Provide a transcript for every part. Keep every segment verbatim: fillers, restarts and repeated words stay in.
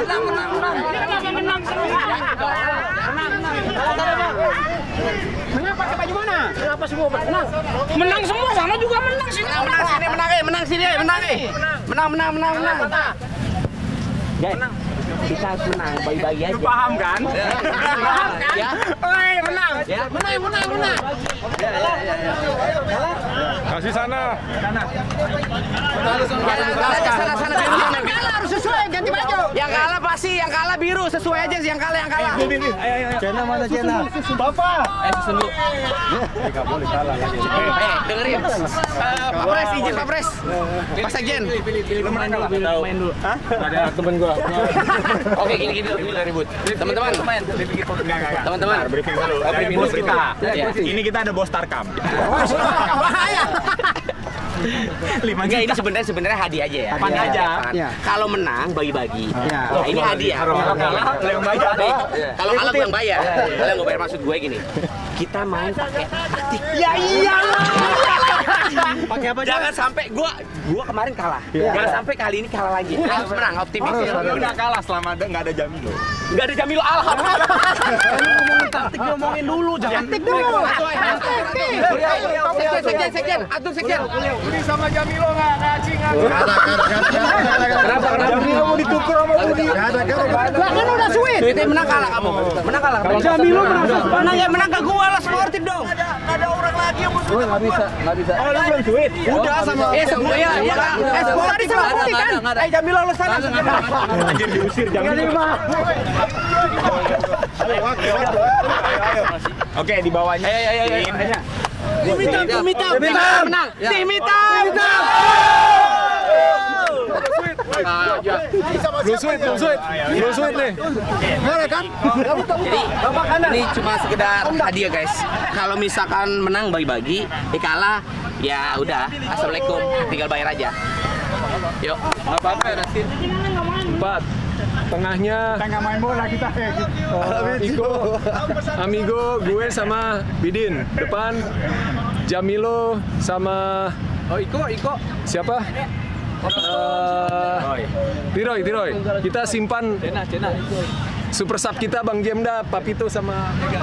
menang, menang, menang. Ini kenapa menang semua? Menang, menang. Menang pakai baju mana? Kenapa semua menang? Menang semua, sana juga menang sini. Menang sini, menang eh, menang sini, menang eh. Menang, menang, menang, menang. Menang. Kita harus menang, bagi-bagi aja. Paham kan? Paham kan? Ya. Oi, menang. Ya. Menang, menang, menang. Ya, ya, ya, ya. Kasih sana. Sana. Sana, sana, sana. Kalah harus sesuai, ganti baju. Yang kalah pasti, yang kalah biru sesuai aja sih yang kalah, yang kalah. Ayo, ayo. Cena mana Cena? Bapak. Eh, susun dulu. Enggak boleh kalah lagi. Eh, dengerin. Pak Pres, izin Pak Pres. Pak Sekjen. Lu main dulu, main dulu. Hah? Ada temen gua. Oke, gini gini dulu ribut. Teman-teman, main. Teman-teman, briefing dulu. Dari briefing bos dulu. kita. Ya. Ini kita ada bos Tarkam. Bahaya. lima Enggak, ini juta. sebenarnya sebenarnya hadiah aja ya. Hadiah aja. Iya. Kalau menang bagi-bagi. Iya. Nah, ini hadiah. Kalau kalah, lo yang bayar. Nih, kalau kalah gue yang bayar. Kalau gue bayar, maksud gue gini. Kita main pakai taktik. Ya iyalah. Pakai apa? Jangan sampai gua gua kemarin kalah. Jangan sampai kali ini kalah lagi. Harus menang, optimis. Lu udah kalah selama ada nggak ada Jamilo. Enggak ada Jamilo, alhamdulillah. Ngomongin taktik, ngomongin dulu, jangan taktik dulu. Sekjen, sekjen, sekjen, atur sekjen. Budi sama Jamilo nggak ngaji ngaji. Kenapa? Jamilo mau ditukar sama Budi. Lah kan udah sweet. Sweetnya menang kalah kamu. Menang kalah. Kalau Jamilo merasa Menang ya menang ke gua lah, sportif dong. Oh, nggak bisa, nggak bisa. oh lu belum duit. Udah sama eh semua ya. Eh sportif sama Budi kan. Eh Jamilo lu sana. Anjir diusir Jamilo. Oke, di bawahnya. Ayo ayo ayo. Tim hitam, tim hitam. Menang. Tim hitam. Blue sweet, blue sweet. Blue sweet nih. kan? Jadi ini cuma sekedar hadiah guys. Kalau misalkan menang bagi-bagi, eh kalah ya udah. Assalamualaikum, tinggal bayar aja. Yuk. Nggak apa-apa ya, Rasin. Empat. Tengahnya Kita nggak main bola kita ya. uh, Iko, Amigo, gue sama Bidin. Depan Jamilo sama Oh Iko, Iko. siapa? Uh, Tiroy, Tiroy. Kita simpan Cena, Cena. super sub kita Bang Jemda, Papito sama Mega.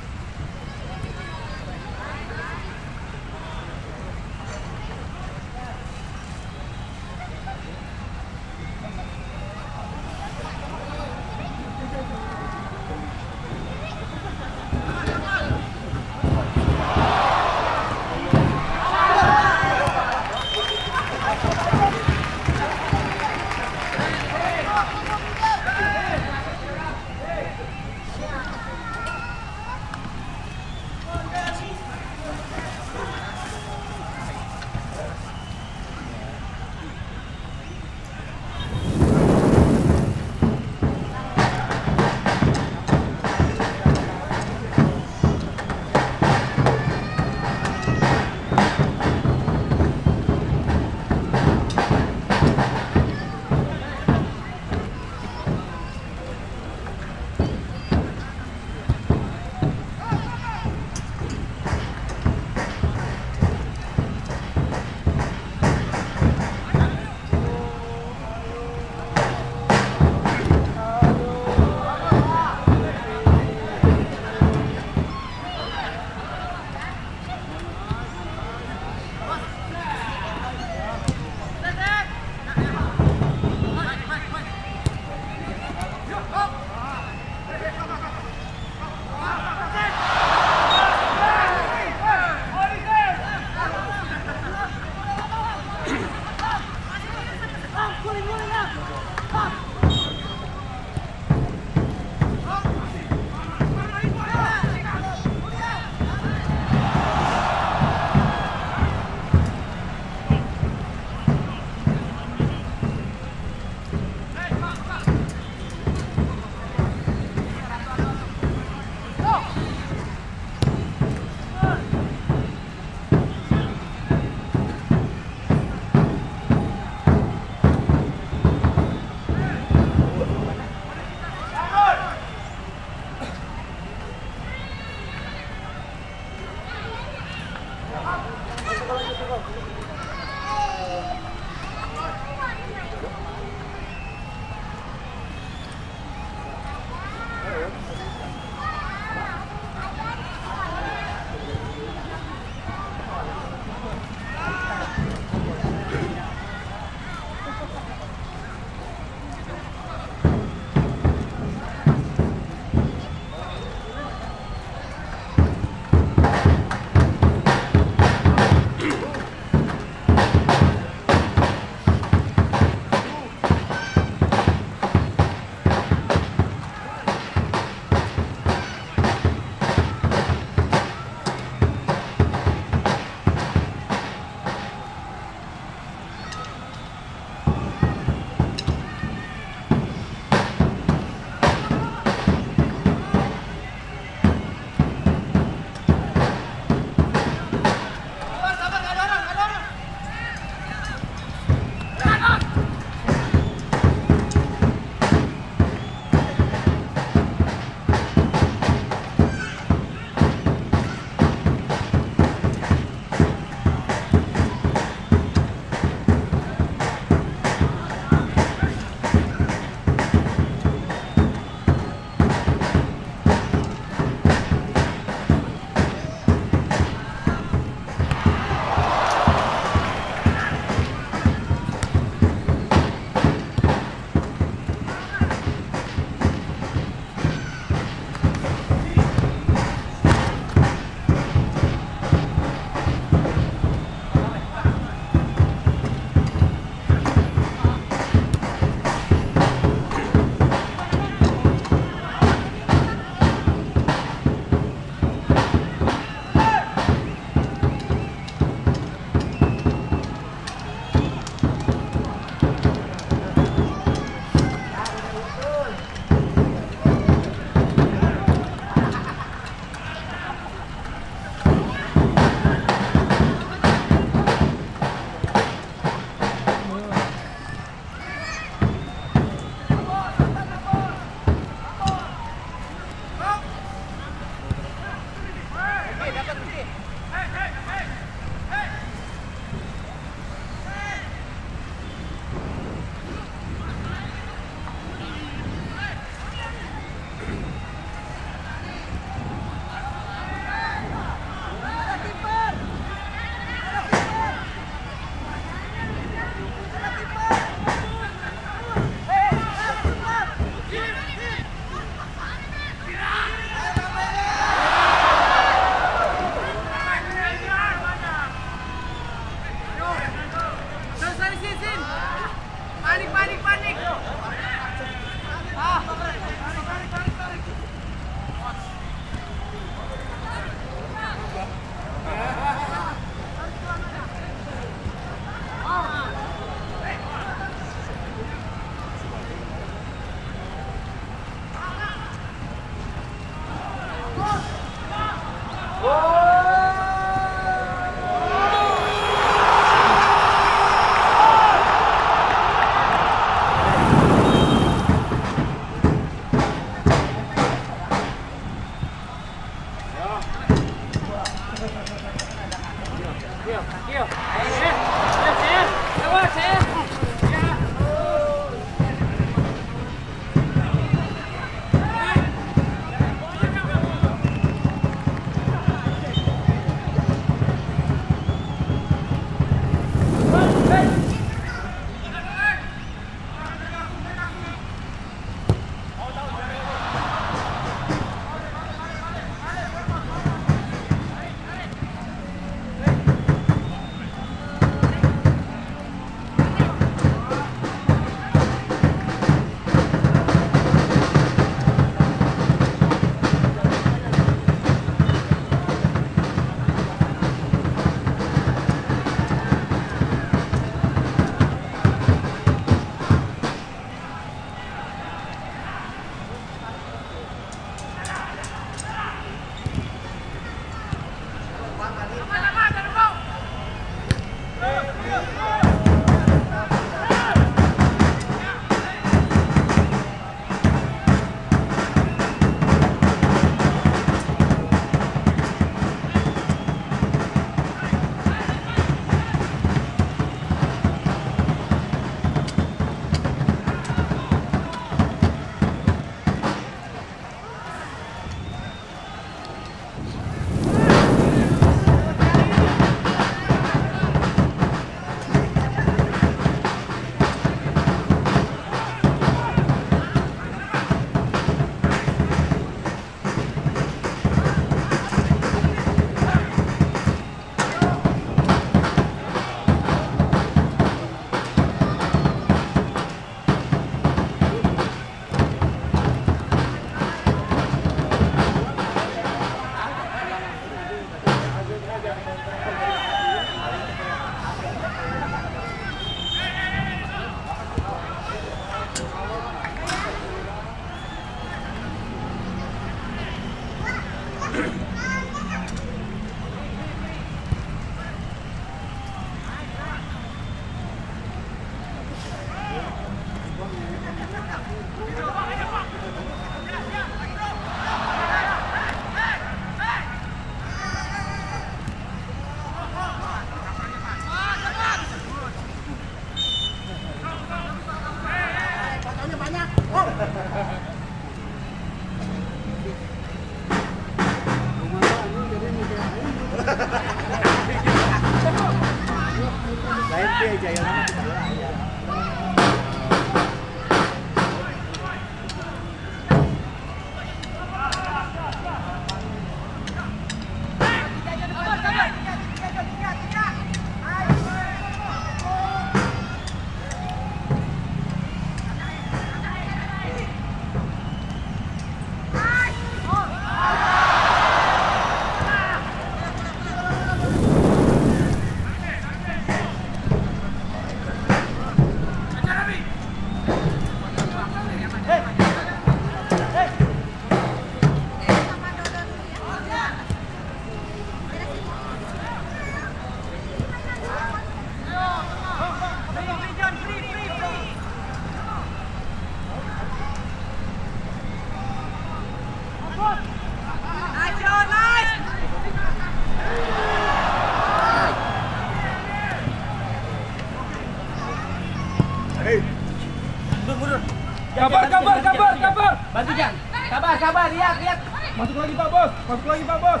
Kabar, kabar, kabar, kabar. Bantu Jan. Sabar, sabar, lihat, lihat. Masuk lagi Pak Bos, masuk lagi Pak Bos.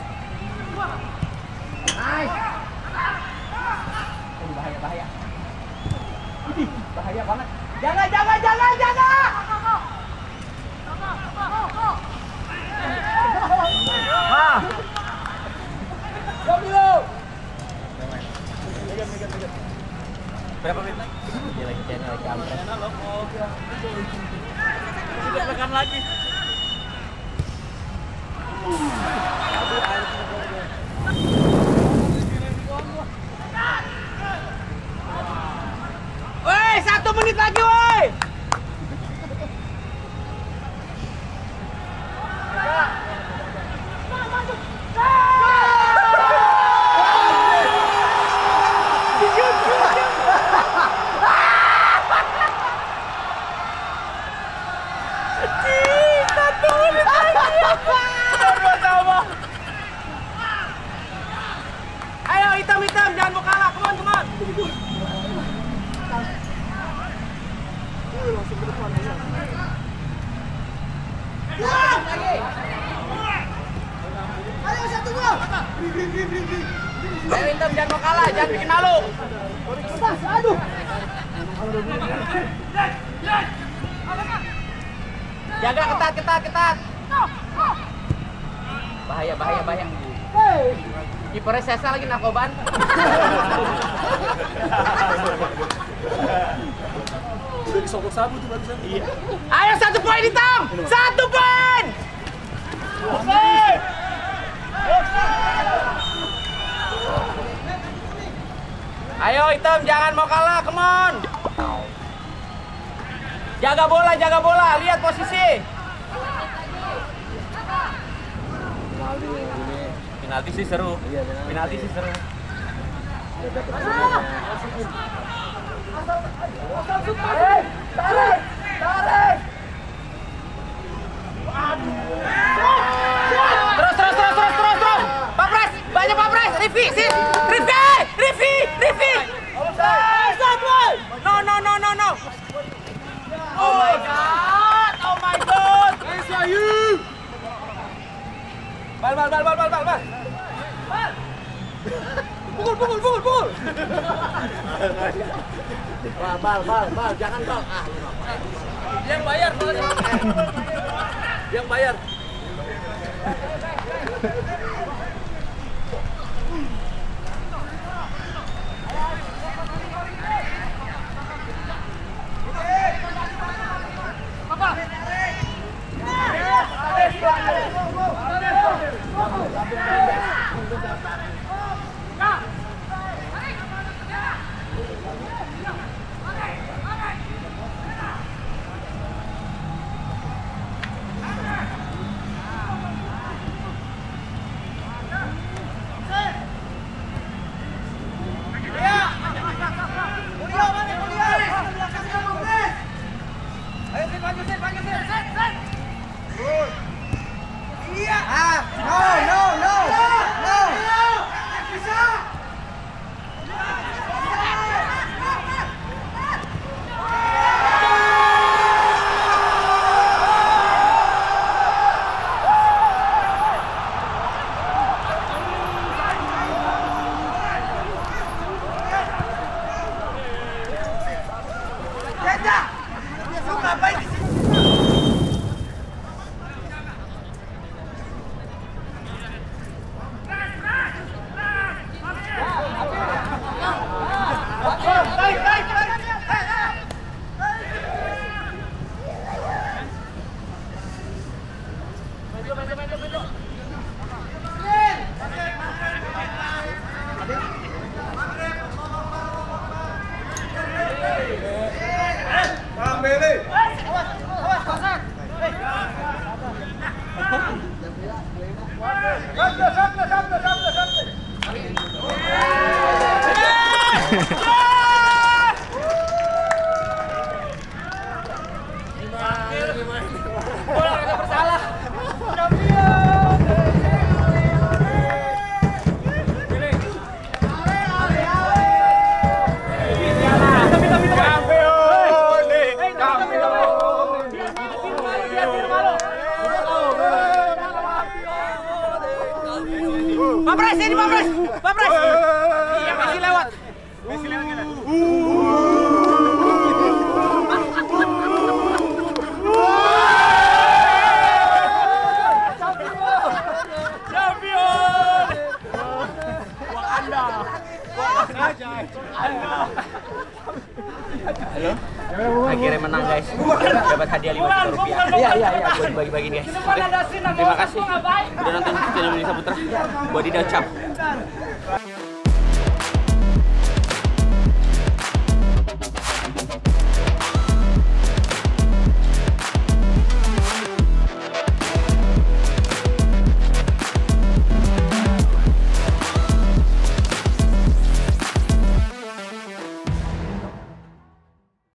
Nice. Oh, bahaya, bahaya. Idih, bahaya banget. Jangan, jangan, jangan, jangan. Ah. Jom dulu. Berapa menit lagi? Dia lagi channel lagi kampret. Sudah tekan lagi. Woi, satu menit lagi, woi. Ayo hitam-hitam, jangan mau kalah, come on, come on. Ayo satu gol. Ayo hitam, jangan mau kalah, jangan bikin malu. Aduh. Jaga ketat, ketat, ketat. Bahaya, bahaya, bahaya. Kipernya Sesa lagi narkoban. Udah disogok sabu tuh barusan. Iya. Ayo satu poin hitam, satu poin. Ayo hitam, jangan mau kalah, come on. Jaga bola, jaga bola, lihat posisi. Penalti sih seru. Penalti sih seru. Tarik, tarik, tarik. Terus, terus, terus, terus, terus, terus. Pak Pres, banyak Pak Pres. Rifi, sih. Rifi, Rifi, Rifi. No, no, no, no, no. Oh my God, oh my God. Bal, bal, bal, bal, bal, bal, bal. Pukul, pukul, pukul, pukul. Bal, bal, bal, bal, jangan bal. Ah, Yang bayar, yang bayar. Pres ini Pak Pres. Pak Pres. Iya, Messi lewat. Messi lewat kan. Halo. Akhirnya menang guys. Dapat hadiah lima juta rupiah. Iya iya iya. Buat bagi-bagi guys. Terima kasih. Udah nonton channel Melisa Putra. Buat Dida Cap.